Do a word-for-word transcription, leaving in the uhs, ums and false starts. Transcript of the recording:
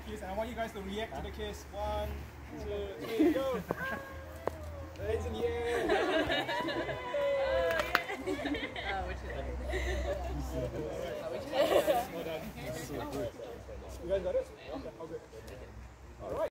kiss, and I want you guys to react to the kiss. One, two, three, go! Hands in the air! Oh, which is like... Well done. You guys got it? Okay, all good. Alright.